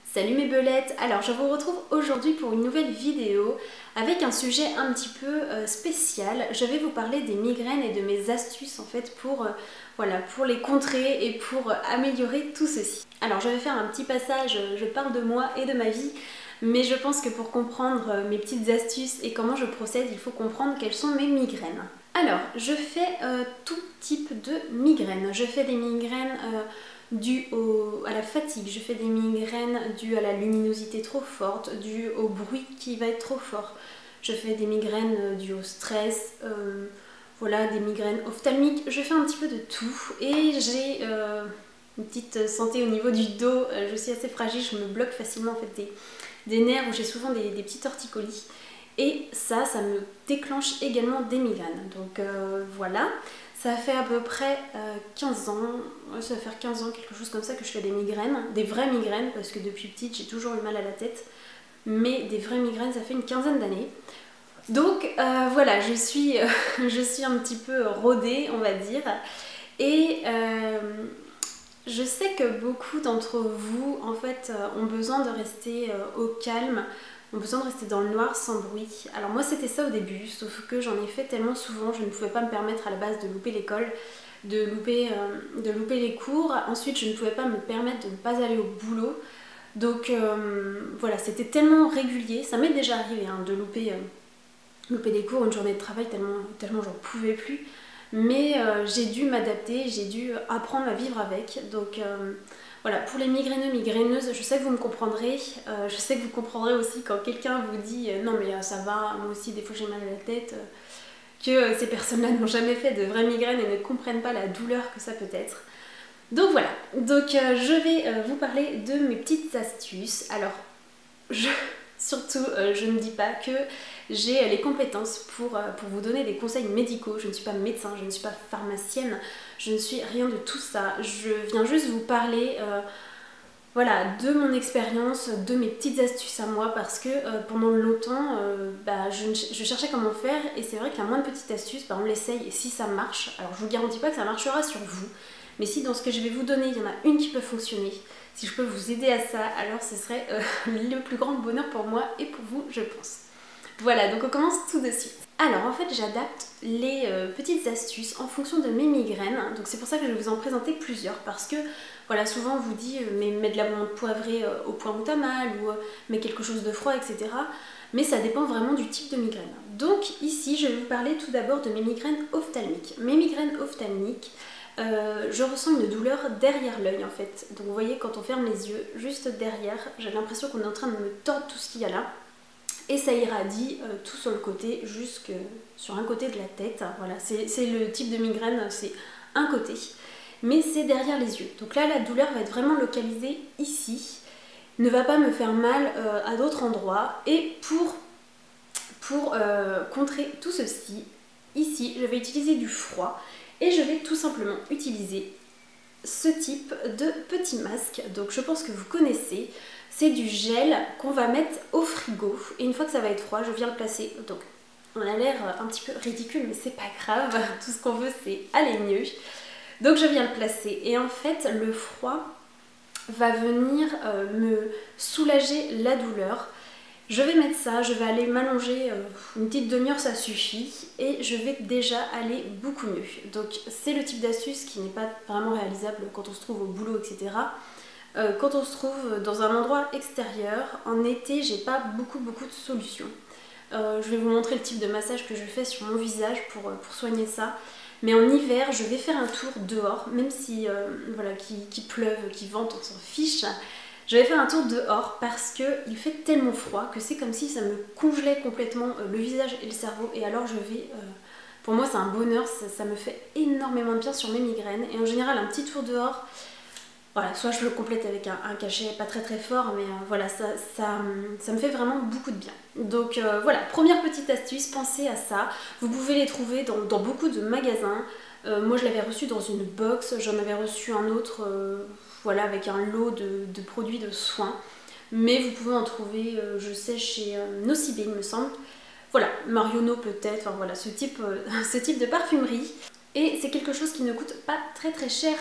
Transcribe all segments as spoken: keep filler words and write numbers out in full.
Salut mes belettes. Alors je vous retrouve aujourd'hui pour une nouvelle vidéo avec un sujet un petit peu euh, spécial. Je vais vous parler des migraines et de mes astuces en fait pour, euh, voilà, pour les contrer et pour euh, améliorer tout ceci. Alors je vais faire un petit passage, je parle de moi et de ma vie, mais je pense que pour comprendre euh, mes petites astuces et comment je procède, il faut comprendre quelles sont mes migraines. Alors je fais euh, tout type de migraines. Je fais des migraines euh, dues au, à la fatigue, je fais des migraines dues à la luminosité trop forte, dues au bruit qui va être trop fort. Je fais des migraines dues au stress, euh, voilà, des migraines ophtalmiques. Je fais un petit peu de tout et j'ai euh, une petite santé au niveau du dos. Je suis assez fragile, je me bloque facilement en fait des, des nerfs où j'ai souvent des, des petits torticolis. Et ça, ça me déclenche également des migraines. Donc euh, voilà. Ça fait à peu près euh, quinze ans, ça va faire quinze ans, quelque chose comme ça, que je fais des migraines, des vraies migraines, parce que depuis petite j'ai toujours eu mal à la tête, mais des vraies migraines ça fait une quinzaine d'années. Donc euh, voilà, je suis, euh, je suis un petit peu rodée, on va dire, et euh, je sais que beaucoup d'entre vous en fait ont besoin de rester euh, au calme, ont besoin de rester dans le noir sans bruit. Alors moi c'était ça au début, sauf que j'en ai fait tellement souvent, je ne pouvais pas me permettre à la base de louper l'école, de louper, euh, de louper les cours. Ensuite je ne pouvais pas me permettre de ne pas aller au boulot. Donc euh, voilà, c'était tellement régulier, ça m'est déjà arrivé hein, de louper, euh, louper des cours, une journée de travail tellement, tellement j'en pouvais plus. Mais euh, j'ai dû m'adapter, j'ai dû apprendre à vivre avec. Donc euh, voilà, pour les migraineux, migraineuses, je sais que vous me comprendrez. Euh, je sais que vous comprendrez aussi quand quelqu'un vous dit euh, non mais euh, ça va, moi aussi des fois j'ai mal à la tête. Euh, que euh, ces personnes-là n'ont jamais fait de vraies migraines et ne comprennent pas la douleur que ça peut être. Donc voilà, donc euh, je vais euh, vous parler de mes petites astuces. Alors, je... surtout, euh, je ne dis pas que j'ai les compétences pour, euh, pour vous donner des conseils médicaux. Je ne suis pas médecin, je ne suis pas pharmacienne, je ne suis rien de tout ça. Je viens juste vous parler euh, voilà, de mon expérience, de mes petites astuces à moi, parce que euh, pendant longtemps, euh, bah, je, je cherchais comment faire, et c'est vrai que la moindre petite astuce, bah, on l'essaye, et si ça marche, alors je vous garantis pas que ça marchera sur vous, mais si dans ce que je vais vous donner, il y en a une qui peut fonctionner, si je peux vous aider à ça, alors ce serait euh, le plus grand bonheur pour moi et pour vous, je pense. Voilà, donc on commence tout de suite. Alors en fait, j'adapte les euh, petites astuces en fonction de mes migraines, donc c'est pour ça que je vais vous en présenter plusieurs, parce que voilà, souvent on vous dit euh, mais mets de la menthe poivrée euh, au point où t'as mal, ou euh, mets quelque chose de froid, et cetera. Mais ça dépend vraiment du type de migraine. Donc ici, je vais vous parler tout d'abord de mes migraines ophtalmiques. Mes migraines ophtalmiques, Euh, je ressens une douleur derrière l'œil en fait. Donc vous voyez quand on ferme les yeux, juste derrière, j'ai l'impression qu'on est en train de me tordre tout ce qu'il y a là. Et ça irradie euh, tout sur le côté, jusque sur un côté de la tête. Voilà, c'est le type de migraine, c'est un côté. Mais c'est derrière les yeux. Donc là la douleur va être vraiment localisée ici. Ne va pas me faire mal euh, à d'autres endroits. Et pour, pour euh, contrer tout ceci, ici je vais utiliser du froid. Et je vais tout simplement utiliser ce type de petit masque. Donc je pense que vous connaissez. C'est du gel qu'on va mettre au frigo. Et une fois que ça va être froid, je viens le placer. Donc on a l'air un petit peu ridicule, mais c'est pas grave. Tout ce qu'on veut, c'est aller mieux. Donc je viens le placer. Et en fait, le froid va venir euh, me soulager la douleur. Je vais mettre ça, je vais aller m'allonger euh, une petite demi-heure, ça suffit, et je vais déjà aller beaucoup mieux. Donc c'est le type d'astuce qui n'est pas vraiment réalisable quand on se trouve au boulot, et cetera. Euh, quand on se trouve dans un endroit extérieur, en été, j'ai pas beaucoup beaucoup de solutions. Euh, je vais vous montrer le type de massage que je fais sur mon visage pour, pour soigner ça. Mais en hiver, je vais faire un tour dehors, même si euh, voilà, qu'il qu'il pleuve, qu'il vente, on s'en fiche. Je vais faire un tour dehors parce qu'il fait tellement froid que c'est comme si ça me congelait complètement euh, le visage et le cerveau. Et alors je vais... Euh, pour moi c'est un bonheur, ça, ça me fait énormément de bien sur mes migraines. Et en général un petit tour dehors, voilà, soit je le complète avec un, un cachet pas très très fort, mais euh, voilà, ça, ça, ça me fait vraiment beaucoup de bien. Donc euh, voilà, première petite astuce, pensez à ça. Vous pouvez les trouver dans, dans beaucoup de magasins. Euh, moi je l'avais reçu dans une box, j'en avais reçu un autre... Euh, voilà, avec un lot de, de produits de soins. Mais vous pouvez en trouver, euh, je sais, chez euh, Nocibé, il me semble. Voilà, Marionneau peut-être, enfin voilà, ce type, euh, ce type de parfumerie. Et c'est quelque chose qui ne coûte pas très très cher.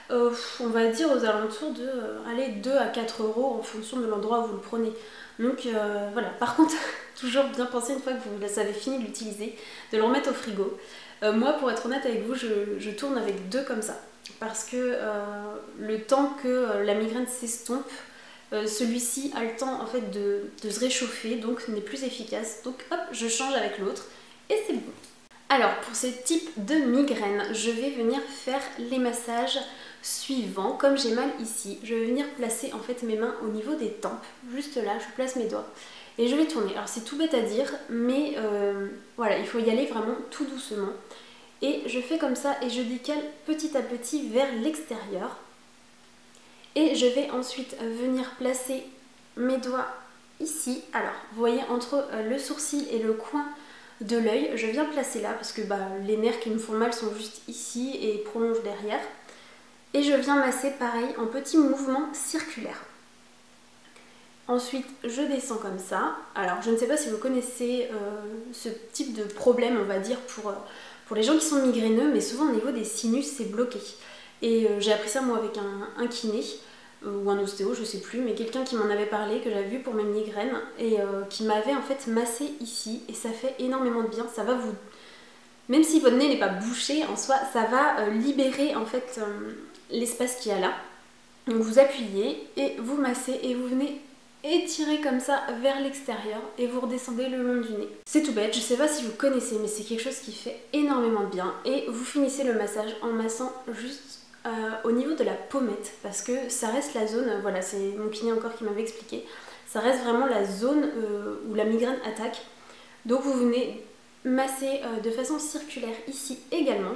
euh, on va dire aux alentours de euh, allez, deux à quatre euros en fonction de l'endroit où vous le prenez. Donc euh, voilà, par contre, toujours bien penser une fois que vous avez fini de l'utiliser, de le remettre au frigo. Euh, moi, pour être honnête avec vous, je, je tourne avec deux comme ça. Parce que euh, le temps que euh, la migraine s'estompe, euh, celui-ci a le temps en fait de, de se réchauffer, donc n'est plus efficace. Donc hop, je change avec l'autre et c'est bon. Alors pour ce type de migraine, je vais venir faire les massages suivants. Comme j'ai mal ici, je vais venir placer en fait mes mains au niveau des tempes. Juste là, je place mes doigts et je vais tourner. Alors c'est tout bête à dire, mais euh, voilà, il faut y aller vraiment tout doucement. Et je fais comme ça et je décale petit à petit vers l'extérieur. Et je vais ensuite venir placer mes doigts ici. Alors, vous voyez, entre le sourcil et le coin de l'œil, je viens placer là parce que bah, les nerfs qui me font mal sont juste ici et prolongent derrière. Et je viens masser pareil en petits mouvements circulaires. Ensuite, je descends comme ça. Alors, je ne sais pas si vous connaissez euh, ce type de problème, on va dire, pour, euh, pour les gens qui sont migraineux, mais souvent au niveau des sinus, c'est bloqué. Et euh, j'ai appris ça moi avec un, un kiné, euh, ou un ostéo, je sais plus, mais quelqu'un qui m'en avait parlé, que j'avais vu pour mes migraines, et euh, qui m'avait en fait massé ici, et ça fait énormément de bien. Ça va vous... Même si votre nez n'est pas bouché, en soi, ça va euh, libérer en fait euh, l'espace qu'il y a là. Donc vous appuyez, et vous massez, et vous venez étirer comme ça vers l'extérieur et vous redescendez le long du nez. C'est tout bête, je sais pas si vous connaissez, mais c'est quelque chose qui fait énormément de bien. Et vous finissez le massage en massant juste euh, au niveau de la pommette, parce que ça reste la zone, voilà, c'est mon kiné encore qui m'avait expliqué, ça reste vraiment la zone euh, où la migraine attaque. Donc vous venez masser euh, de façon circulaire ici également.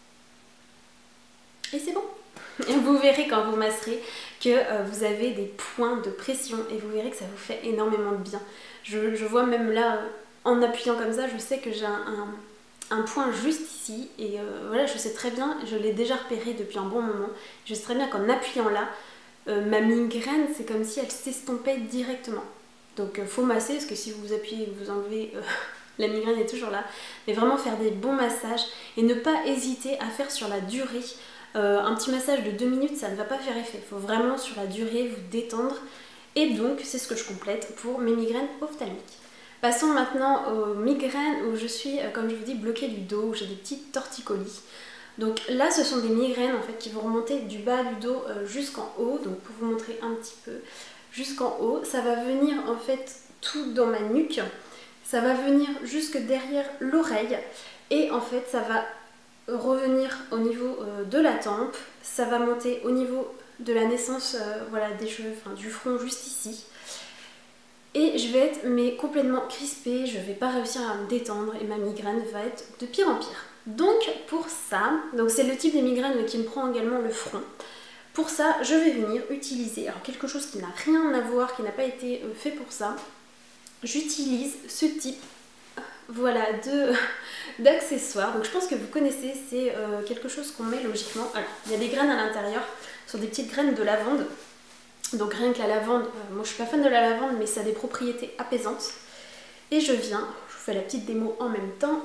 Et c'est bon. Et vous verrez quand vous masserez que euh, vous avez des points de pression et vous verrez que ça vous fait énormément de bien. Je, je vois même là, euh, en appuyant comme ça, je sais que j'ai un, un, un point juste ici et euh, voilà, je sais très bien, je l'ai déjà repéré depuis un bon moment, je sais très bien qu'en appuyant là, euh, ma migraine, c'est comme si elle s'estompait directement. Donc euh, faut masser parce que si vous appuyez, vous enlevez... Euh, la migraine est toujours là. Mais vraiment faire des bons massages et ne pas hésiter à faire sur la durée. Euh, un petit massage de deux minutes, ça ne va pas faire effet. Il faut vraiment sur la durée vous détendre. Et donc, c'est ce que je complète pour mes migraines ophtalmiques. Passons maintenant aux migraines où je suis, comme je vous dis, bloquée du dos, où j'ai des petites torticolis. Donc là, ce sont des migraines en fait qui vont remonter du bas du dos euh, jusqu'en haut. Donc pour vous montrer un petit peu, jusqu'en haut, ça va venir en fait tout dans ma nuque. Ça va venir jusque derrière l'oreille. Et en fait, ça va revenir au niveau euh, de la tempe, ça va monter au niveau de la naissance euh, voilà, des cheveux, enfin du front juste ici. Et je vais être mais complètement crispée, je vais pas réussir à me détendre et ma migraine va être de pire en pire. Donc pour ça, donc c'est le type de migraine qui me prend également le front. Pour ça, je vais venir utiliser alors quelque chose qui n'a rien à voir, qui n'a pas été euh, fait pour ça. J'utilise ce type voilà, de d'accessoires. Donc je pense que vous connaissez, c'est euh, quelque chose qu'on met logiquement. Alors, il y a des graines à l'intérieur, ce sont des petites graines de lavande. Donc rien que la lavande, euh, moi je suis pas fan de la lavande, mais ça a des propriétés apaisantes. Et je viens, je vous fais la petite démo en même temps.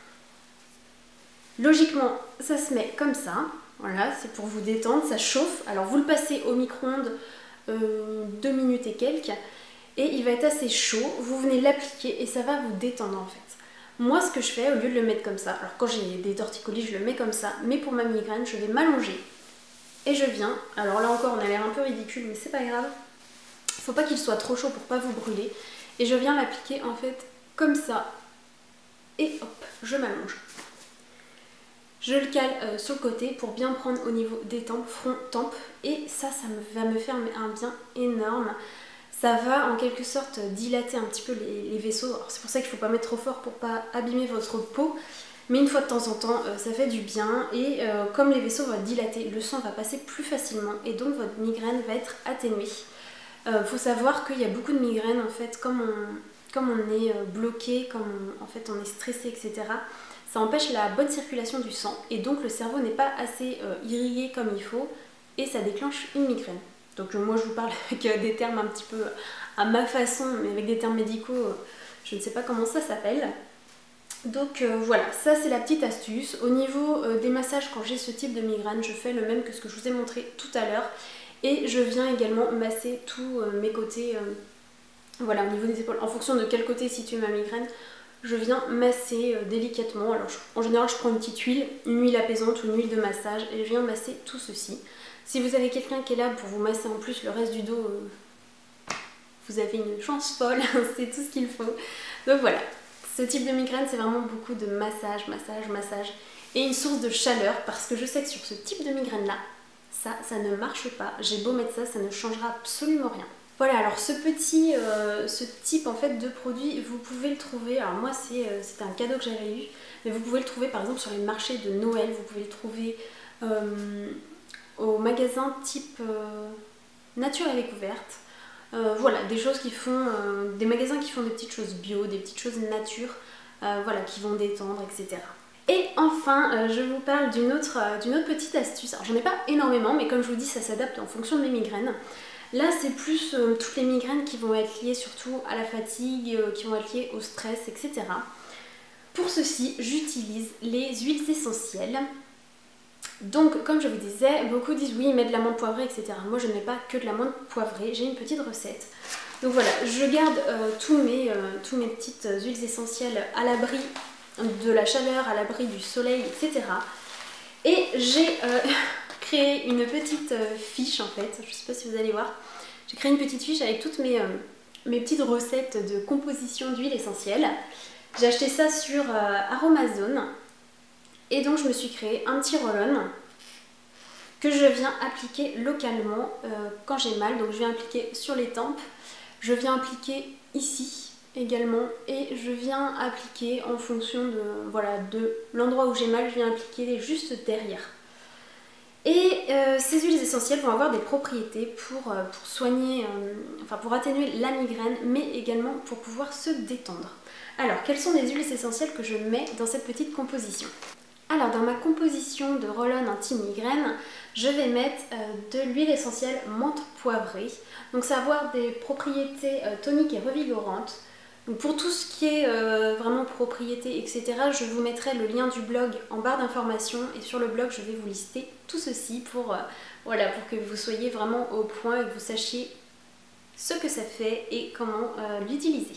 Logiquement, ça se met comme ça. Voilà, c'est pour vous détendre, ça chauffe. Alors vous le passez au micro-ondes euh, deux minutes et quelques. Et il va être assez chaud, vous venez l'appliquer et ça va vous détendre en fait. Moi ce que je fais, au lieu de le mettre comme ça, alors quand j'ai des torticolis je le mets comme ça, mais pour ma migraine je vais m'allonger et je viens, alors là encore on a l'air un peu ridicule mais c'est pas grave, faut pas qu'il soit trop chaud pour pas vous brûler, et je viens l'appliquer en fait comme ça, et hop, je m'allonge. Je le cale euh, sur le côté pour bien prendre au niveau des tempes, front, tempes, et ça, ça me, va me faire un bien énorme. Ça va en quelque sorte dilater un petit peu les, les vaisseaux. C'est pour ça qu'il ne faut pas mettre trop fort pour pas abîmer votre peau. Mais une fois de temps en temps, euh, ça fait du bien. Et euh, comme les vaisseaux vont dilater, le sang va passer plus facilement. Et donc votre migraine va être atténuée. Il euh, faut savoir qu'il y a beaucoup de migraines, en fait, comme on, comme on est bloqué, comme on, en fait, on est stressé, et cetera. Ça empêche la bonne circulation du sang. Et donc le cerveau n'est pas assez euh, irrigué comme il faut. Et ça déclenche une migraine. Donc moi je vous parle avec des termes un petit peu à ma façon, mais avec des termes médicaux, je ne sais pas comment ça s'appelle. Donc euh, voilà, ça c'est la petite astuce. Au niveau euh, des massages, quand j'ai ce type de migraine, je fais le même que ce que je vous ai montré tout à l'heure. Et je viens également masser tous euh, mes côtés, euh, voilà, au niveau des épaules. En fonction de quel côté est située ma migraine, je viens masser euh, délicatement. Alors je, en général, je prends une petite huile, une huile apaisante ou une huile de massage et je viens masser tout ceci. Si vous avez quelqu'un qui est là pour vous masser en plus le reste du dos, euh, vous avez une chance folle, c'est tout ce qu'il faut. Donc voilà, ce type de migraine, c'est vraiment beaucoup de massage, massage, massage et une source de chaleur parce que je sais que sur ce type de migraine-là, ça, ça ne marche pas. J'ai beau mettre ça, ça ne changera absolument rien. Voilà, alors ce petit, euh, ce type en fait de produit, vous pouvez le trouver, alors moi c'est euh, c'était un cadeau que j'avais eu, mais vous pouvez le trouver par exemple sur les marchés de Noël, vous pouvez le trouver euh, au magasin type euh, Nature et Découverte. Euh, voilà, des choses qui font, euh, des magasins qui font des petites choses bio, des petites choses nature, euh, voilà, qui vont détendre, et cetera. Et enfin, euh, je vous parle d'une autre, euh, d'une autre petite astuce. Alors j'en ai pas énormément, mais comme je vous dis, ça s'adapte en fonction de mes migraines. Là, c'est plus euh, toutes les migraines qui vont être liées surtout à la fatigue, euh, qui vont être liées au stress, et cetera. Pour ceci, j'utilise les huiles essentielles. Donc, comme je vous disais, beaucoup disent oui, mettre de l'amande poivrée, et cetera. Moi, je ne mets pas que de l'amande poivrée, j'ai une petite recette. Donc voilà, je garde euh, tous, mes, euh, tous mes petites huiles essentielles à l'abri de la chaleur, à l'abri du soleil, et cetera. Et j'ai euh, créé une petite euh, fiche en fait, je ne sais pas si vous allez voir. J'ai créé une petite fiche avec toutes mes, euh, mes petites recettes de composition d'huile essentielle. J'ai acheté ça sur euh, Aromazone. Et donc je me suis créé un petit roll-on que je viens appliquer localement euh, quand j'ai mal. Donc je viens appliquer sur les tempes, je viens appliquer ici également et je viens appliquer en fonction de voilà de l'endroit où j'ai mal, je viens appliquer juste derrière. Et euh, ces huiles essentielles vont avoir des propriétés pour, euh, pour soigner, euh, enfin pour atténuer la migraine, mais également pour pouvoir se détendre. Alors, quelles sont les huiles essentielles que je mets dans cette petite composition ? Alors, dans ma composition de roll-on anti-migraine, je vais mettre euh, de l'huile essentielle menthe poivrée. Donc, ça va avoir des propriétés euh, toniques et revigorantes. Donc, pour tout ce qui est euh, vraiment propriétés, et cetera, je vous mettrai le lien du blog en barre d'informations. Et sur le blog, je vais vous lister tout ceci pour, euh, voilà, pour que vous soyez vraiment au point et que vous sachiez ce que ça fait et comment euh, l'utiliser.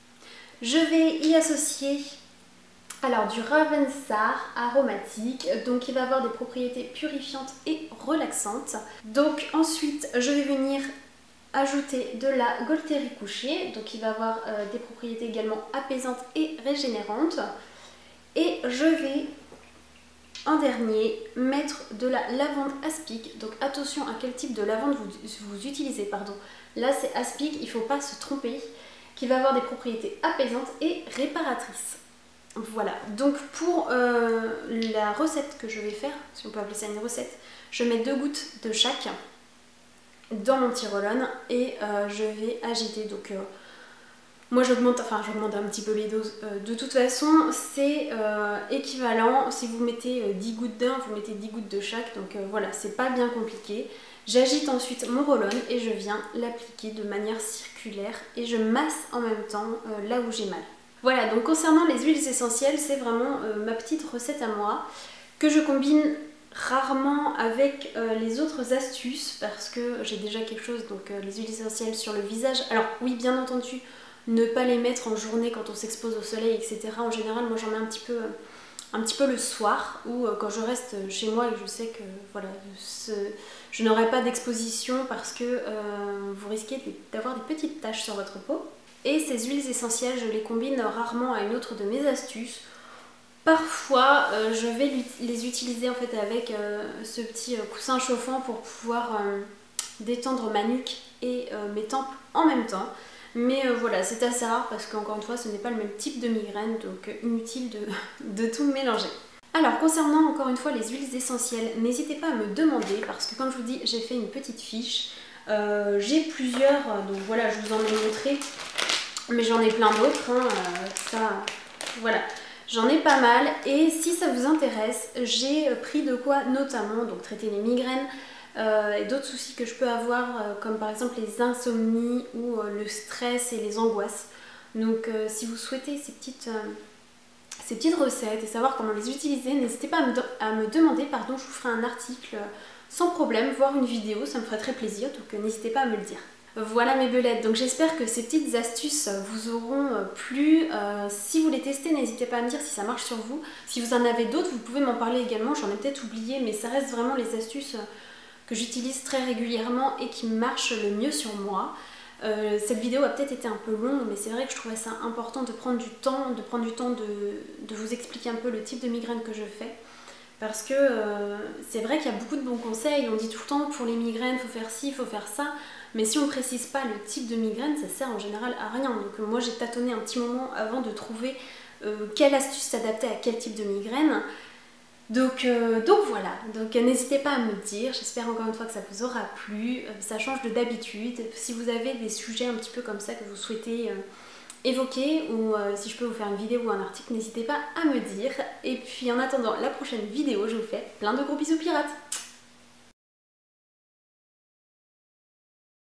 Je vais y associer alors du Ravensar aromatique, donc il va avoir des propriétés purifiantes et relaxantes. Donc ensuite je vais venir ajouter de la Golterie couchée, donc il va avoir euh, des propriétés également apaisantes et régénérantes. Et je vais en dernier mettre de la lavande aspic, donc attention à quel type de lavande vous, vous utilisez, pardon. Là c'est aspic, il ne faut pas se tromper, qui va avoir des propriétés apaisantes et réparatrices. Voilà, donc pour euh, la recette que je vais faire, si on peut appeler ça une recette, je mets deux gouttes de chaque dans mon petit roll-on et euh, je vais agiter. Donc euh, moi j'augmente, enfin j'augmente un petit peu les doses. Euh, de toute façon c'est euh, équivalent, si vous mettez euh, dix gouttes d'un, vous mettez dix gouttes de chaque, donc euh, voilà, c'est pas bien compliqué. J'agite ensuite mon roll-on et je viens l'appliquer de manière circulaire et je masse en même temps euh, là où j'ai mal. Voilà, donc concernant les huiles essentielles, c'est vraiment euh, ma petite recette à moi que je combine rarement avec euh, les autres astuces parce que j'ai déjà quelque chose, donc euh, les huiles essentielles sur le visage. Alors oui, bien entendu, ne pas les mettre en journée quand on s'expose au soleil, et cetera. En général, moi j'en mets un petit peu, un petit peu le soir ou euh, quand je reste chez moi et je sais que voilà, ce, je n'aurai pas d'exposition parce que euh, vous risquez d'avoir des petites taches sur votre peau. Et ces huiles essentielles, je les combine rarement à une autre de mes astuces. Parfois, euh, je vais les utiliser en fait avec euh, ce petit euh, coussin chauffant pour pouvoir euh, détendre ma nuque et euh, mes tempes en même temps. Mais euh, voilà, c'est assez rare parce qu'encore une fois, ce n'est pas le même type de migraine, donc euh, inutile de, de tout mélanger. Alors, concernant encore une fois les huiles essentielles, n'hésitez pas à me demander parce que comme je vous dis, j'ai fait une petite fiche. Euh, j'ai plusieurs, donc voilà, je vous en ai montré. Mais j'en ai plein d'autres, hein, euh, ça, voilà, j'en ai pas mal. Et si ça vous intéresse, j'ai pris de quoi notamment donc traiter les migraines euh, et d'autres soucis que je peux avoir, euh, comme par exemple les insomnies ou euh, le stress et les angoisses. Donc euh, si vous souhaitez ces petites, euh, ces petites recettes et savoir comment les utiliser, n'hésitez pas à me, à me demander, pardon, je vous ferai un article sans problème, voire une vidéo, ça me ferait très plaisir, donc n'hésitez pas à me le dire. Voilà mes belettes, donc j'espère que ces petites astuces vous auront plu. Euh, si vous les testez, n'hésitez pas à me dire si ça marche sur vous. Si vous en avez d'autres, vous pouvez m'en parler également, j'en ai peut-être oublié, mais ça reste vraiment les astuces que j'utilise très régulièrement et qui marchent le mieux sur moi. Euh, cette vidéo a peut-être été un peu longue, mais c'est vrai que je trouvais ça important de prendre du temps, de prendre du temps de, de vous expliquer un peu le type de migraine que je fais. Parce que euh, c'est vrai qu'il y a beaucoup de bons conseils, on dit tout le temps pour les migraines, il faut faire ci, il faut faire ça, mais si on ne précise pas le type de migraine, ça sert en général à rien. Donc euh, moi j'ai tâtonné un petit moment avant de trouver euh, quelle astuce s'adaptait à quel type de migraine. Donc, euh, donc voilà, donc euh, n'hésitez pas à me dire, j'espère encore une fois que ça vous aura plu, euh, ça change de d'habitude. Si vous avez des sujets un petit peu comme ça que vous souhaitez euh, évoquer ou euh, si je peux vous faire une vidéo ou un article, n'hésitez pas à me dire. Et puis en attendant la prochaine vidéo, je vous fais plein de gros bisous pirates.